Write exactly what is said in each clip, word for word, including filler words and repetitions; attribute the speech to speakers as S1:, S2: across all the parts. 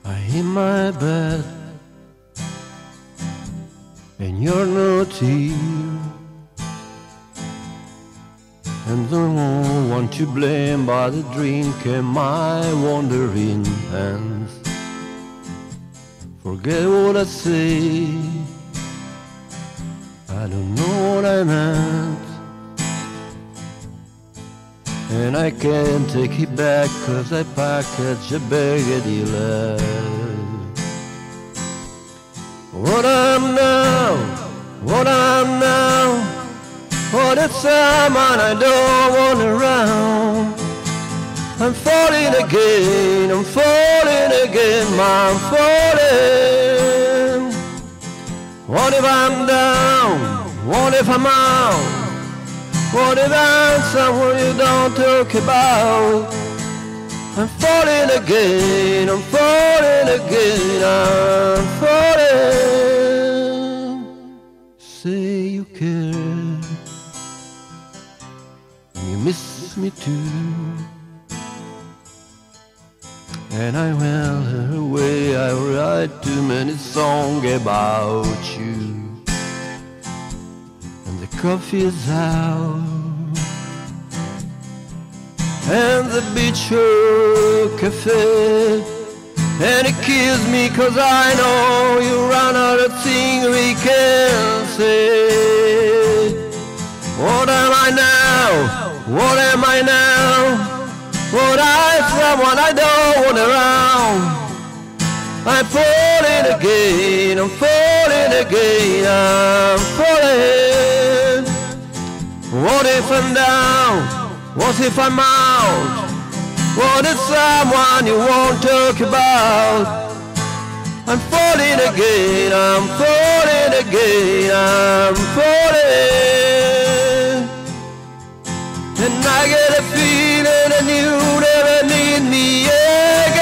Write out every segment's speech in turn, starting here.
S1: I in my bed and you're not here, and the one to blame by the drink and my wandering hands. Forget what I say, I don't know what I meant, and I can't take it back, cause I packaged a baggedy left. What I'm now, what I'm now, what it's someone I don't want around. I'm falling again, I'm falling again, I'm falling. What if I'm down, what if I'm out, what if I'm someone you don't talk about? I'm falling again, I'm falling again, I'm falling. Say you care, you miss me too, and I will away, I write too many songs about you. And the coffee is out, and the beach cafe, and it kills me cause I know you run out of things we can say. What am I now? What am I now? What I someone I don't want around. I'm falling again, I'm falling again, I'm falling. What if I'm down? What if I'm out? What if someone you won't talk about? I'm falling again, I'm falling again, I'm falling. And I get a feeling that you never need me again.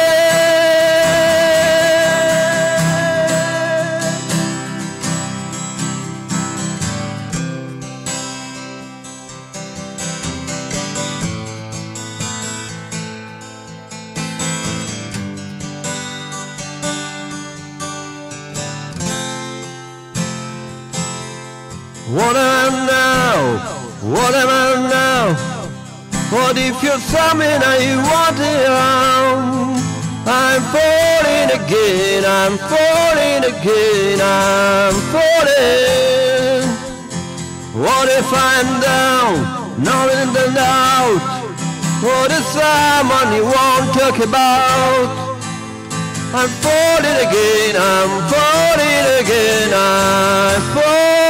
S1: What am I now? What am I now? What if you're something that you want around? I'm falling again, I'm falling again, I'm falling. What if I'm down, not in the out? What if someone you won't talk about? I'm falling again, I'm falling again, I'm falling.